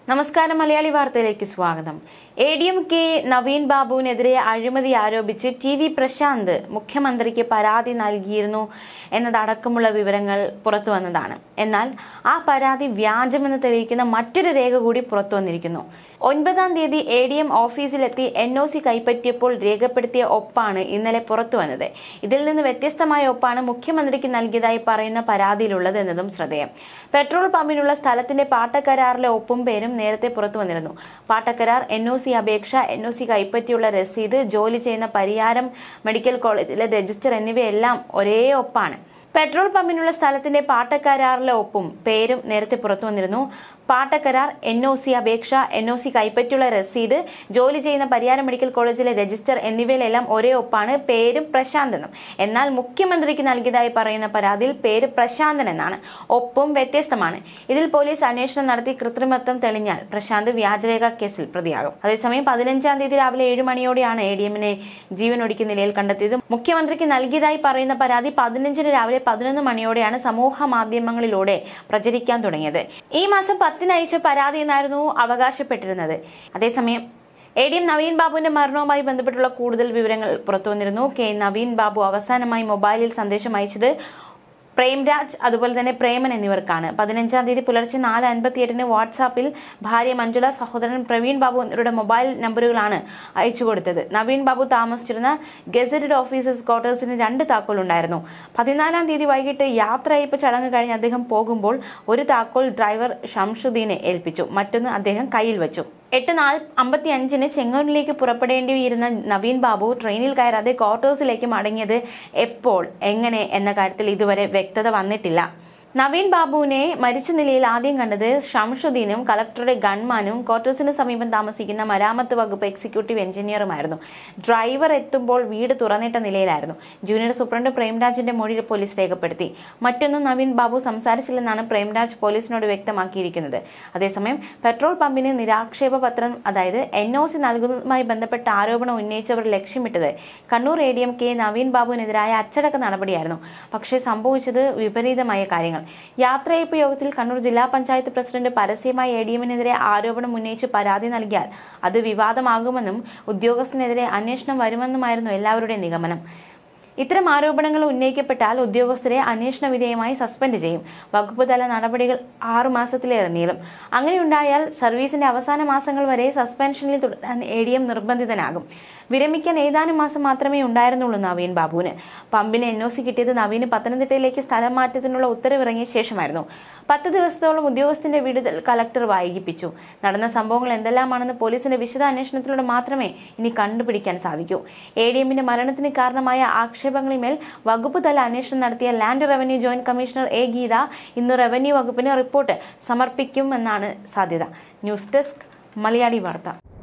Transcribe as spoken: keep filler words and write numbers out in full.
നമസ്കാരം മലയാളി വാർത്തയിലേക്ക് സ്വാഗതം. A D M K Naveen ബാബുവിനെതിരെ അഴിമതി ആരോപിച്ച് ടി വി പ്രശാന്ത് മുഖ്യമന്ത്രിക്ക് പരാതി നൽകിയിരുന്നു എന്നതടക്കമുള്ള വിവരങ്ങൾ പുറത്തു വന്നതാണ്. എന്നാൽ ആ പരാതി വ്യാജമെന്ന് തെളിയിക്കുന്ന മറ്റൊരു രേഖ കൂടി പുറത്തു വന്നിരിക്കുന്നു. ഒൻപതാം തീയതി എ ഡി എം ഓഫീസിലെത്തി എൻ ഒ സി കൈപ്പറ്റിയപ്പോൾ രേഖപ്പെടുത്തിയ ഒപ്പാണ് ഇന്നലെ പുറത്തു വന്നത്. ഇതിൽ നിന്ന് വ്യത്യസ്തമായ ഒപ്പാണ് മുഖ്യമന്ത്രിക്ക് നൽകിയതായി പറയുന്ന പരാതിയിലുള്ളത് എന്നതും ശ്രദ്ധേയം. പെട്രോൾ പമ്പിനുള്ള സ്ഥലത്തിന്റെ പാട്ടക്കരാറിലെ ഒപ്പും പേരും നേരത്തെ പുറത്തു വന്നിരുന്നു. പാട്ടക്കരാർ, എൻ ഒ സി അപേക്ഷ, എൻ ഒ സി കൈപ്പറ്റിയുള്ള രസീത്, ജോലി ചെയ്യുന്ന പരിയാരം മെഡിക്കൽ കോളേജിലെ രജിസ്റ്റർ എന്നിവയെല്ലാം ഒരേ ഒപ്പാണ്. പെട്രോൾ പമ്പിനുള്ള സ്ഥലത്തിന്റെ പാട്ടക്കരാറിലെ ഒപ്പും പേരും നേരത്തെ പുറത്തു വന്നിരുന്നു. പാട്ടക്കരാർ, എൻ ഒ സി അപേക്ഷ, എൻ ഒ സി കൈപ്പറ്റിയുള്ള രസീത്, ജോലി ചെയ്യുന്ന പരിയാരം മെഡിക്കൽ കോളേജിലെ രജിസ്റ്റർ എന്നിവയിലെല്ലാം ഒരേ ഒപ്പാണ്, പേരും പ്രശാന്ത് എന്നും. എന്നാൽ മുഖ്യമന്ത്രിക്ക് നൽകിയതായി പറയുന്ന പരാതിയിൽ പേര് പ്രശാന്തൻ എന്നാണ്, ഒപ്പും വ്യത്യസ്തമാണ്. ഇതിൽ പോലീസ് അന്വേഷണം നടത്തി കൃത്രിമത്വം തെളിഞ്ഞാൽ പ്രശാന്ത് വ്യാജരേഖ കേസിൽ പ്രതിയാകും. അതേസമയം പതിനഞ്ചാം തീയതി രാവിലെ ഏഴ് മണിയോടെയാണ് എ ഡി എമ്മിനെ ജീവനൊടുക്കിയ നിലയിൽ കണ്ടെത്തിയത്. മുഖ്യമന്ത്രിക്ക് നൽകിയതായി പറയുന്ന പരാതി പതിനഞ്ചിന് രാവിലെ പതിനൊന്ന് മണിയോടെയാണ് സമൂഹ മാധ്യമങ്ങളിലൂടെ പ്രചരിക്കാൻ തുടങ്ങിയത്. ഈ മാസം പത്തിനയച്ച പരാതി എന്നായിരുന്നു അവകാശപ്പെട്ടിരുന്നത്. അതേസമയം എ ഡി എം നവീൻ ബാബുവിന്റെ മരണവുമായി ബന്ധപ്പെട്ടുള്ള കൂടുതൽ വിവരങ്ങൾ പുറത്തുവന്നിരുന്നു. കെ നവീൻ ബാബു അവസാനമായി മൊബൈലിൽ സന്ദേശം അയച്ചത് പ്രേംരാജ് അതുപോലെ തന്നെ പ്രേമൻ എന്നിവർക്കാണ്. പതിനഞ്ചാം തീയതി പുലർച്ചെ നാല് അൻപത്തി എട്ടിന് വാട്സാപ്പിൽ ഭാര്യ മഞ്ജുള, സഹോദരൻ പ്രവീൺ ബാബു എന്നിവരുടെ മൊബൈൽ നമ്പറുകളാണ് അയച്ചു കൊടുത്തത്. നവീൻ ബാബു താമസിച്ചിരുന്ന ഗസറ്റഡ് ഓഫീസേഴ്സ് ക്വാർട്ടേഴ്സിന് രണ്ട് താക്കോൽ ഉണ്ടായിരുന്നു. പതിനാലാം തീയതി വൈകിട്ട് യാത്രയയപ്പ് ചടങ്ങ് കഴിഞ്ഞ് അദ്ദേഹം പോകുമ്പോൾ ഒരു താക്കോൽ ഡ്രൈവർ ഷംഷുദ്ദീനെ ഏൽപ്പിച്ചു, മറ്റൊന്ന് അദ്ദേഹം കയ്യിൽ വെച്ചു. എട്ട് നാല് അമ്പത്തി അഞ്ചിന് ചെങ്ങന്നൂരിലേക്ക് പുറപ്പെടേണ്ടിയിരുന്ന നവീൻ ബാബു ട്രെയിനിൽ കയറാതെ ക്വാർട്ടേഴ്സിലേക്ക് മടങ്ങിയത് എപ്പോൾ, എങ്ങനെ എന്ന കാര്യത്തിൽ ഇതുവരെ വ്യക്തത വന്നിട്ടില്ല. നവീൻ ബാബുവിനെ മരിച്ച നിലയിൽ ആദ്യം കണ്ടത് ഷംഷുദ്ദീനും കളക്ടറുടെ ഗൺമാനും ക്വാർട്ടേഴ്സിന് സമീപം താമസിക്കുന്ന മരാമത്ത് വകുപ്പ് എക്സിക്യൂട്ടീവ് എഞ്ചിനീയറുമായിരുന്നു. ഡ്രൈവർ എത്തുമ്പോൾ വീട് തുറന്നിട്ട നിലയിലായിരുന്നു. ജൂനിയർ സൂപ്രണ്ട് പ്രേംരാജിന്റെ മൊഴി പോലീസ് രേഖപ്പെടുത്തി. മറ്റൊന്നും നവീൻ ബാബു സംസാരിച്ചില്ലെന്നാണ് പ്രേംരാജ് പോലീസിനോട് വ്യക്തമാക്കിയിരിക്കുന്നത്. അതേസമയം പെട്രോൾ പമ്പിന് നിരാക്ഷേപ പത്രം, അതായത് എൻ ഒ സി നൽകുന്നതുമായി ബന്ധപ്പെട്ട ആരോപണം ഉന്നയിച്ചവർ ലക്ഷ്യമിട്ടത് Kannur A D M K Naveen ബാബുവിനെതിരായ അച്ചടക്ക നടപടിയായിരുന്നു. പക്ഷേ സംഭവിച്ചത് വിപരീതമായ കാര്യങ്ങൾ. യാത്രയയപ്പ് യോഗത്തിൽ കണ്ണൂർ ജില്ലാ പഞ്ചായത്ത് പ്രസിഡന്റ് പരസ്യമായി എ ഡി എമ്മിനെതിരെ ആരോപണം ഉന്നയിച്ച് പരാതി നൽകിയാൽ അത് വിവാദമാകുമെന്നും ഉദ്യോഗസ്ഥനെതിരെ അന്വേഷണം വരുമെന്നുമായിരുന്നു എല്ലാവരുടെയും നിഗമനം. ഇത്തരം ആരോപണങ്ങൾ ഉന്നയിക്കപ്പെട്ടാൽ ഉദ്യോഗസ്ഥരെ അന്വേഷണ വിധേയമായി സസ്പെൻഡ് ചെയ്യും. വകുപ്പ് തല നടപടികൾ ആറു മാസത്തിലേറെ നീളും. അങ്ങനെയുണ്ടായാൽ സർവീസിന്റെ അവസാന മാസങ്ങൾ വരെ സസ്പെൻഷനിൽ തുടരാൻ എ ഡി എം നിർബന്ധിതനാകും. വിരമിക്കാൻ ഏതാനും മാസം മാത്രമേ ഉണ്ടായിരുന്നുള്ളൂ നവീൻ ബാബുവിന്. പമ്പിന് എൻ ഒ സി കിട്ടിയത് നവീന് പത്തനംതിട്ടയിലേക്ക് സ്ഥലം മാറ്റത്തിനുള്ള ഉത്തരവിറങ്ങിയ ശേഷമായിരുന്നു. പത്ത് ദിവസത്തോളം ഉദ്യോഗസ്ഥന്റെ വിടുതൽ കളക്ടർ വൈകിപ്പിച്ചു. നടന്ന സംഭവങ്ങൾ എന്തെല്ലാമാണെന്ന് പോലീസിന്റെ വിശദ അന്വേഷണത്തിലൂടെ മാത്രമേ ഇനി കണ്ടുപിടിക്കാൻ സാധിക്കൂ. എ ഡി എമ്മിന്റെ മരണത്തിന് കാരണമായ ആക്ഷേപങ്ങളിന്മേൽ വകുപ്പ് തല അന്വേഷണം നടത്തിയ land revenue joint commissioner A Geetha ഇന്ന് റവന്യൂ വകുപ്പിന് റിപ്പോർട്ട് സമർപ്പിക്കുമെന്നാണ് സാധ്യത. ന്യൂസ് ഡെസ്ക് മലയാളി വാർത്ത.